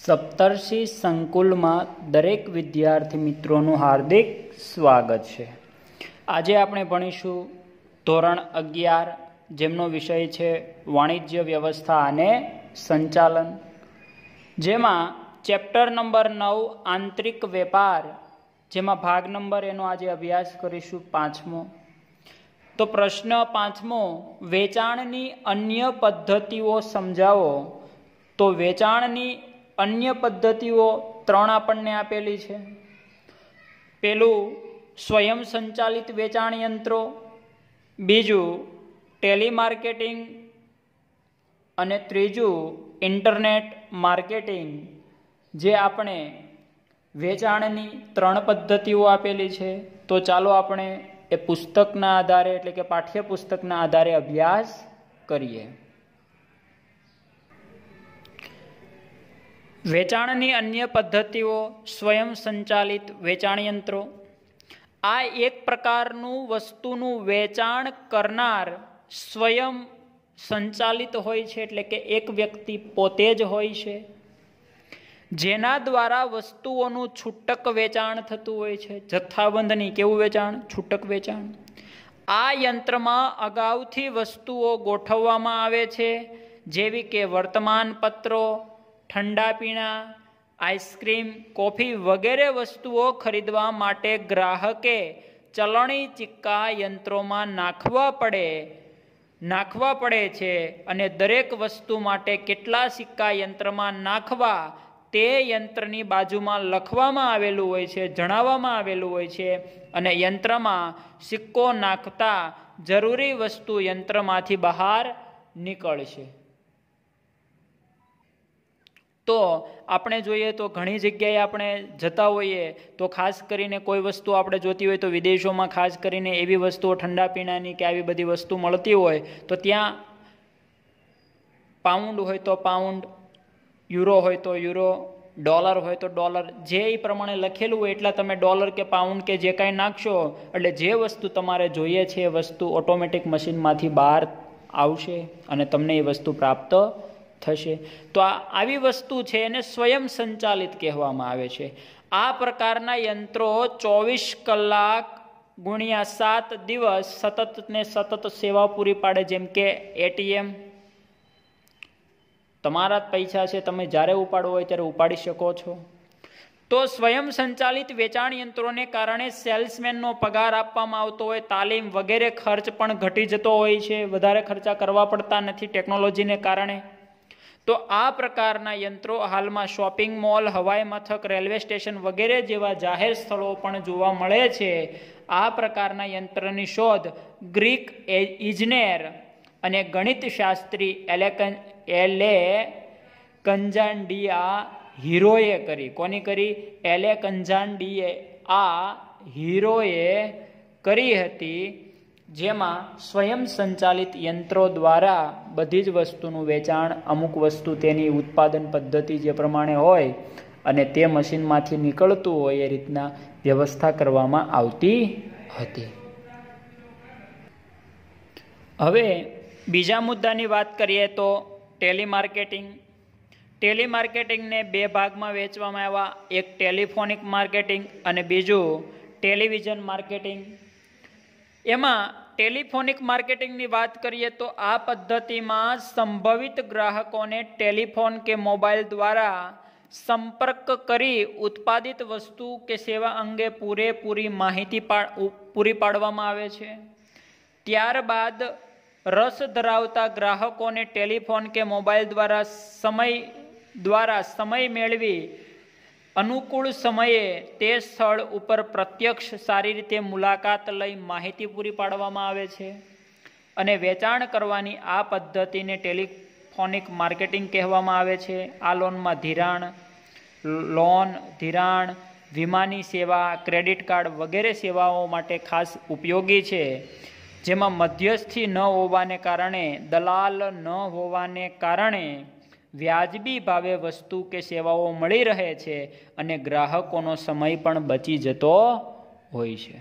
સપ્તર્ષિ સંકુલમાં દરેક વિદ્યાર્થી મિત્રોનું હાર્દિક સ્વાગત છે। આજે આપણે ભણીશું ધોરણ 11 જેમનો વિષય છે વાણિજ્ય વ્યવસ્થા અને સંચાલન, જેમાં ચેપ્ટર નંબર 9 આંતરિક વેપાર, જેમાં ભાગ નંબર એનો આજે અભ્યાસ કરીશું 5મો। તો પ્રશ્ન 5મો, વેચાણની અન્ય પદ્ધતિઓ સમજાવો। તો વેચાણની અન્ય પદ્ધતિઓ 3 આપણને આપેલી છે। પેલું સ્વયં સંચાલિત વેચાણ યંત્રો, બીજું ટેલિમાર્કેટિંગ અને ત્રીજું ઇન્ટરનેટ માર્કેટિંગ, જે આપણે વેચાણની 3 પદ્ધતિઓ આપેલી છે। તો ચાલો આપણે એ પુસ્તકના આધારે એટલે કે પાઠ્યપુસ્તકના આધારે અભ્યાસ કરીએ। વેચાણની અન્ય પદ્ધતિઓ સ્વયં સંચાલિત વેચાણ યંત્રો। આ એક પ્રકારનું વસ્તુનું વેચાણ કરનાર સ્વયં સંચાલિત હોય છે, એટલે કે એક વ્યક્તિ પોતે જ હોય છે, જેના દ્વારા વસ્તુઓનું છૂટક વેચાણ થતું હોય છે। જથ્થાબંધ નહીં, કેવું વેચાણ? છૂટક વેચાણ। આ યંત્રમાં અગાઉથી વસ્તુઓ ગોઠવવામાં આવે છે, જેવી કે વર્તમાન પત્રો, ઠંડા પીણા, આઈસ્ક્રીમ, કોફી વગેરે વસ્તુઓ ખરીદવા માટે ગ્રાહકે ચલણી સિક્કા યંત્રોમાં નાખવા પડે છે, અને દરેક વસ્તુ માટે કેટલા સિક્કા યંત્રમાં નાખવા તે યંત્રની બાજુમાં લખવામાં આવેલું હોય છે, જણાવવામાં આવેલું હોય છે, અને યંત્રમાં સિક્કો નાખતા જરૂરી વસ્તુ યંત્રમાંથી બહાર નીકળશે। તો આપણે જોઈએ તો ઘણી જગ્યાએ આપણે જતા હોઈએ તો ખાસ કરીને કોઈ વસ્તુ આપણે જોતી હોય તો વિદેશોમાં ખાસ કરીને એવી વસ્તુઓ ઠંડા પીણાની કે આવી બધી વસ્તુ મળતી હોય તો ત્યાં પાઉન્ડ હોય તો પાઉન્ડ, યુરો હોય તો યુરો, ડોલર હોય તો ડોલર, જે એ પ્રમાણે લખેલું હોય એટલા તમે ડોલર કે પાઉન્ડ કે જે કાંઈ નાખશો એટલે જે વસ્તુ તમારે જોઈએ છે એ વસ્તુ ઓટોમેટિક મશીનમાંથી બહાર આવશે અને તમને એ વસ્તુ પ્રાપ્ત થશે। તો આવી વસ્તુ છે એને સ્વયં સંચાલિત કહેવામાં આવે છે। આ પ્રકારના યંત્રો 24 કલાક ગુણ્યા 7 દિવસ સતત ને સતત સેવા પૂરી પાડે। જેમ કે એટીએમ, તમારા જ પૈસા છે, તમે જ્યારે ઉપાડવો હોય ત્યારે ઉપાડી શકો છો। તો સ્વયં સંચાલિત વેચાણ યંત્રોને કારણે સેલ્સમેનનો પગાર આપવામાં આવતો હોય, તાલીમ વગેરે ખર્ચ પણ ઘટી જતો હોય છે, વધારે ખર્ચા કરવા પડતા નથી ટેકનોલોજીને કારણે। તો આ પ્રકારના યંત્રો હાલમાં શોપિંગ મોલ, હવાઈ મથક, રેલવે સ્ટેશન વગેરે જેવા જાહેર સ્થળો પણ જોવા મળે છે। આ પ્રકારના યંત્રની શોધ ગ્રીક ઇજનેર અને ગણિત શાસ્ત્રી એલેકઝાન્ડ્રિયા હીરોએ કરી। કોની કરી? એલેકઝાન્ડ્રિયા આ હીરોએ કરી હતી, જેમાં સ્વયં સંચાલિત યંત્રો દ્વારા બધી જ વસ્તુનું વેચાણ, અમુક વસ્તુ તેની ઉત્પાદન પદ્ધતિ જે પ્રમાણે હોય અને તે મશીનમાંથી નીકળતું હોય એ રીતના વ્યવસ્થા કરવામાં આવતી હતી। હવે બીજા મુદ્દાની વાત કરીએ તો ટેલિમાર્કેટિંગ। ટેલિમાર્કેટિંગને 2 ભાગમાં વહેંચવામાં આવ્યા, એક ટેલિફોનિક માર્કેટિંગ અને બીજું ટેલિવિઝન માર્કેટિંગ। એમાં ટેલિફોનિક માર્કેટિંગની વાત કરીએ તો આ પદ્ધતિમાં સંભવિત ગ્રાહકોને ટેલિફોન કે મોબાઈલ દ્વારા સંપર્ક કરી ઉત્પાદિત વસ્તુ કે સેવા અંગે પૂરેપૂરી માહિતી પૂરી પાડવામાં આવે છે। ત્યારબાદ રસ ધરાવતા ગ્રાહકોને ટેલિફોન કે મોબાઈલ દ્વારા સમય મેળવી અનુકૂળ સમયે તે સ્થળ ઉપર પ્રત્યક્ષ સારી રીતે મુલાકાત લઈ માહિતી પૂરી પાડવામાં આવે છે, અને વેચાણ કરવાની આ પદ્ધતિને ટેલિફોનિક માર્કેટિંગ કહેવામાં આવે છે। આ લોન, ધિરાણ, વીમાની સેવા, ક્રેડિટ કાર્ડ વગેરે સેવાઓ માટે ખાસ ઉપયોગી છે, જેમાં મધ્યસ્થી ન હોવાને કારણે, દલાલ ન હોવાને કારણે વ્યાજબી ભાવે વસ્તુ કે સેવાઓ મળી રહે છે અને ગ્રાહકોનો સમય પણ બચી જતો હોય છે।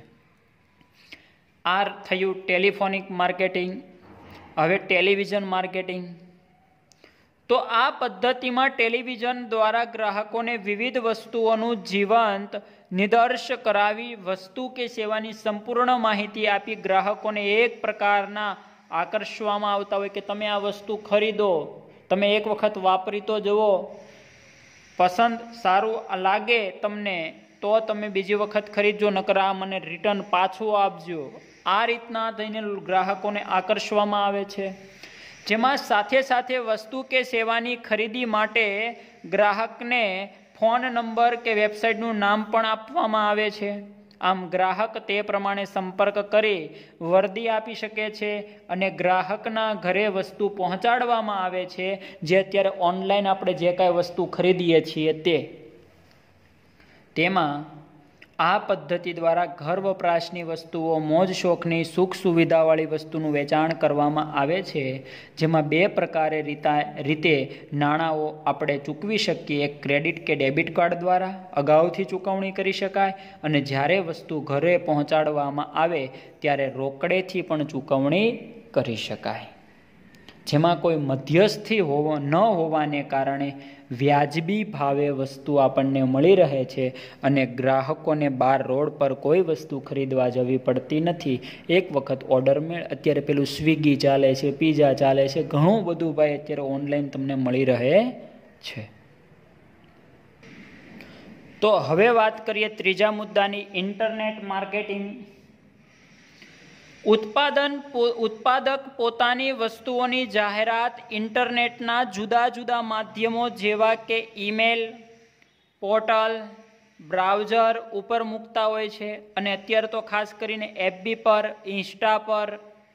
આ થયું ટેલિફોનિક માર્કેટિંગ। હવે ટેલિવિઝન માર્કેટિંગ। તો આ પદ્ધતિમાં ટેલિવિઝન દ્વારા ગ્રાહકોને વિવિધ વસ્તુઓનું જીવંત નિદર્શ કરાવી વસ્તુ કે સેવાની સંપૂર્ણ માહિતી આપી ગ્રાહકોને એક પ્રકારના આકર્ષવામાં આવતા હોય કે તમે આ વસ્તુ ખરીદો, તમે એક વખત વાપરી તો જુઓ, પસંદ સારું લાગે તમને તો તમે બીજી વખત ખરીદજો, નકર આ મને રિટર્ન પાછું આપજો. આ રીતના થઈને ગ્રાહકોને આકર્ષવામાં આવે છે. જેમાં સાથે સાથે વસ્તુ કે સેવાની ખરીદી માટે ગ્રાહકને ફોન નંબર કે વેબસાઇટનું નામ પણ આપવામાં આવે છે. આમ ગ્રાહક તે પ્રમાણે સંપર્ક કરી વર્દી આપી શકે છે અને ગ્રાહકના ઘરે વસ્તુ પહોંચાડવામાં આવે છે. જે અત્યારે ઓનલાઈન આપણે જે કાંઈ વસ્તુ ખરીદીએ છીએ તેમાં આ પદ્ધતિ દ્વારા ઘર વપરાશની વસ્તુઓ, મોજ શોખની સુખ સુવિધાવાળી વસ્તુનું વેચાણ કરવામાં આવે છે. જેમાં બે પ્રકારે રીતે નાણાંઓ આપણે ચૂકવી શકીએ. એક ક્રેડિટ કે ડેબિટ કાર્ડ દ્વારા અગાઉથી ચૂકવણી કરી શકાય અને જ્યારે વસ્તુ ઘરે પહોંચાડવામાં આવે ત્યારે રોકડેથી પણ ચૂકવણી કરી શકાય. જેમાં કોઈ મધ્યસ્થી ન હોવાને કારણે વ્યાજબી ભાવે વસ્તુ આપણને મળી રહે છે અને ગ્રાહકોને બહાર રોડ પર કોઈ વસ્તુ ખરીદવા જવી પડતી નથી. એક વખત ઓર્ડર અત્યારે પેલું સ્વિગી ચાલે છે, પીઝા ચાલે છે, ઘણું બધું ભાઈ અત્યારે ઓનલાઈન તમને મળી રહે છે. તો હવે વાત કરીએ ત્રીજા મુદ્દાની, ઇન્ટરનેટ માર્કેટિંગ. ઉત્પાદક પોતાની વસ્તુઓની જાહેરાત ઇન્ટરનેટના જુદા જુદા માધ્યમો જેવા કે ઈમેલ, પોર્ટલ, બ્રાઉઝર ઉપર મૂકતા હોય છે. અને અત્યારે તો ખાસ કરીને એફબી પર, ઇન્સ્ટા પર,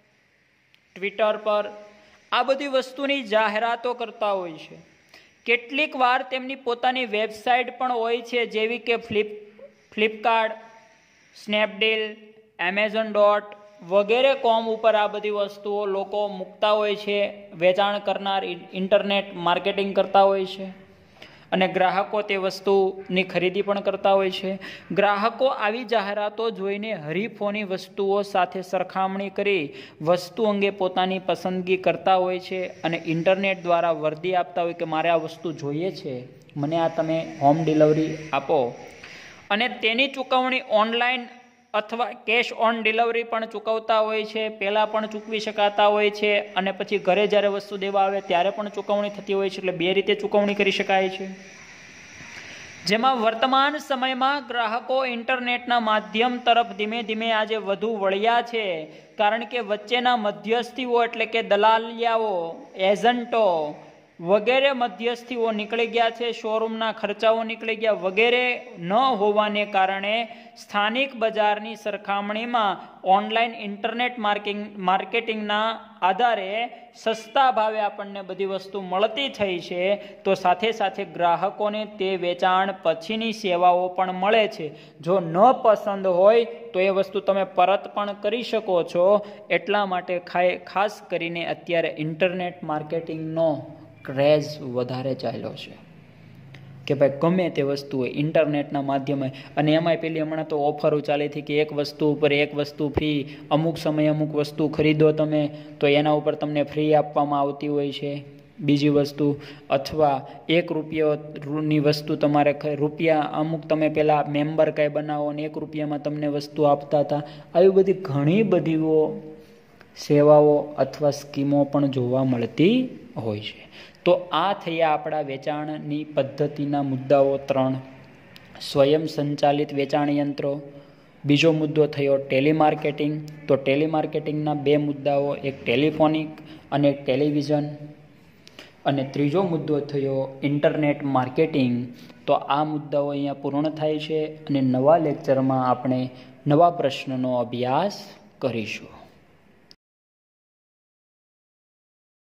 ટ્વિટર પર આ બધી વસ્તુની જાહેરાતો કરતા હોય છે. કેટલીક વાર તેમની પોતાની વેબસાઇટ પણ હોય છે, જેવી કે ફ્લિપકાર્ટ, સ્નેપડીલ, એમેઝોન વગેરે કોમ ઉપર આ બધી વસ્તુઓ લોકો મૂકતા હોય છે. વેચાણ કરનાર ઇન્ટરનેટ માર્કેટિંગ કરતા હોય છે અને ગ્રાહકો તે વસ્તુની ખરીદી પણ કરતા હોય છે. ગ્રાહકો આવી જાહેરાતો જોઈને હરીફોની વસ્તુઓ સાથે સરખામણી કરી વસ્તુ અંગે પોતાની પસંદગી કરતા હોય છે અને ઇન્ટરનેટ દ્વારા વર્દી આપતા હોય કે મારે આ વસ્તુ જોઈએ છે, મને આ તમે હોમ ડિલિવરી આપો. અને તેની ચૂકવણી ઓનલાઈન અથવા કેશ ઓન ડિલિવરી પણ ચૂકવતા હોય છે. પહેલાં પણ ચૂકવી શકાતા હોય છે અને પછી ઘરે જ્યારે વસ્તુ દેવા આવે ત્યારે પણ ચૂકવણી થતી હોય છે. એટલે બે રીતે ચૂકવણી કરી શકાય છે. જેમાં વર્તમાન સમયમાં ગ્રાહકો ઇન્ટરનેટના માધ્યમ તરફ ધીમે ધીમે આજે વધુ વળ્યા છે, કારણ કે વચ્ચેના મધ્યસ્થીઓ એટલે કે દલાલિયાઓ, એજન્ટો વગેરે મધ્યસ્થીઓ નીકળી ગયા છે. શોરૂમના ખર્ચાઓ નીકળી ગયા વગેરે ન હોવાને કારણે સ્થાનિક બજારની સરખામણીમાં ઓનલાઈન ઇન્ટરનેટ માર્કેટિંગના આધારે સસ્તા ભાવે આપણને બધી વસ્તુ મળતી થઈ છે. તો સાથે સાથે ગ્રાહકોને તે વેચાણ પછીની સેવાઓ પણ મળે છે. જો ન પસંદ હોય તો એ વસ્તુ તમે પરત પણ કરી શકો છો. એટલા માટે ખાસ કરીને અત્યારે ઇન્ટરનેટ માર્કેટિંગનો ક્રેઝ વધારે ચાલ્યો છે કે ભાઈ ગમે તે વસ્તુ હોય ઇન્ટરનેટના માધ્યમે. અને એમાંય પેલી હમણાં તો ઓફરો ચાલી હતી કે એક વસ્તુ ઉપર એક વસ્તુ ફ્રી, અમુક સમયે અમુક વસ્તુ ખરીદો તમે તો એના ઉપર તમને ફ્રી આપવામાં આવતી હોય છે બીજી વસ્તુ. અથવા ₹1ની વસ્તુ તમારે રૂપિયા અમુક તમે પહેલાં મેમ્બર કાંઈ બનાવો અને ₹1 તમને વસ્તુ આપતા હતા. આવી બધી ઘણી બધીઓ સેવાઓ અથવા સ્કીમો પણ જોવા મળતી હોય છે. તો આ થયા આપણા વેચાણની પદ્ધતિના મુદ્દાઓ 3. સ્વયં સંચાલિત વેચાણ યંત્રો. બીજો મુદ્દો થયો ટેલિમાર્કેટિંગ. તો ટેલિમાર્કેટિંગના 2 મુદ્દાઓ, એક ટેલિફોનિક અને એક ટેલિવિઝન. અને ત્રીજો મુદ્દો થયો ઇન્ટરનેટ માર્કેટિંગ. તો આ મુદ્દાઓ અહીંયા પૂર્ણ થાય છે અને નવા લેક્ચરમાં આપણે નવા પ્રશ્નનો અભ્યાસ કરીશું.